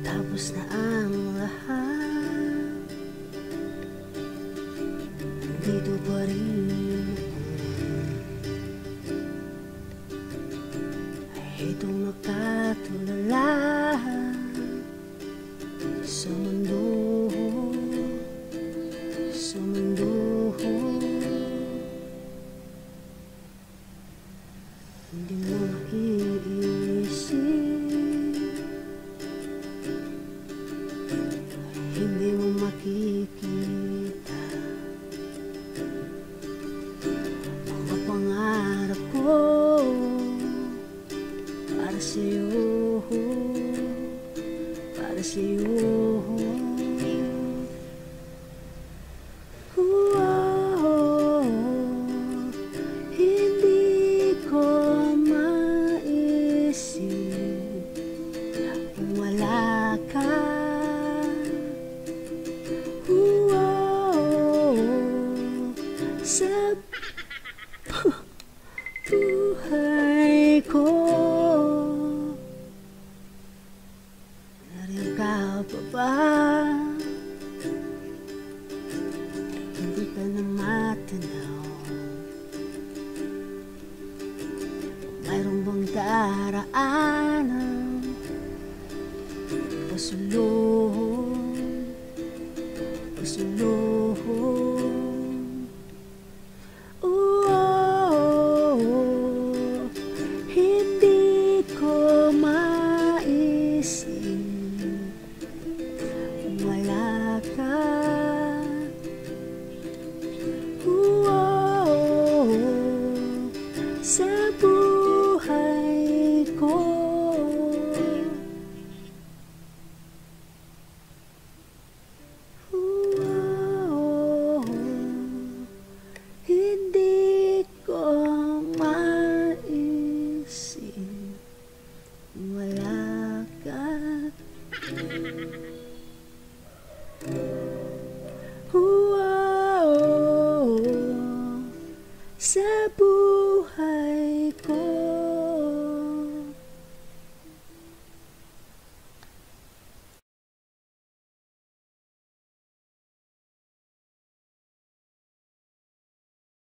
Tapos na ang lahat, dito pa rin ay itong nakatulala sa mundo, sa mundo. Hindi mo maiisip, hindi mo makikita mga pangarap ko para sa'yo, para sa'yo. Hindi ko maisip kung wala ka. Sa buhay ko, nariyan ka pa ba? Hindi ka na matanaw. Mayroon bang daraanan pasulong, pasulong? Hindi ko maisip kung wala ka. Sa buhay ko, hindi ko maisip kung wala ka. Sa buhay ko.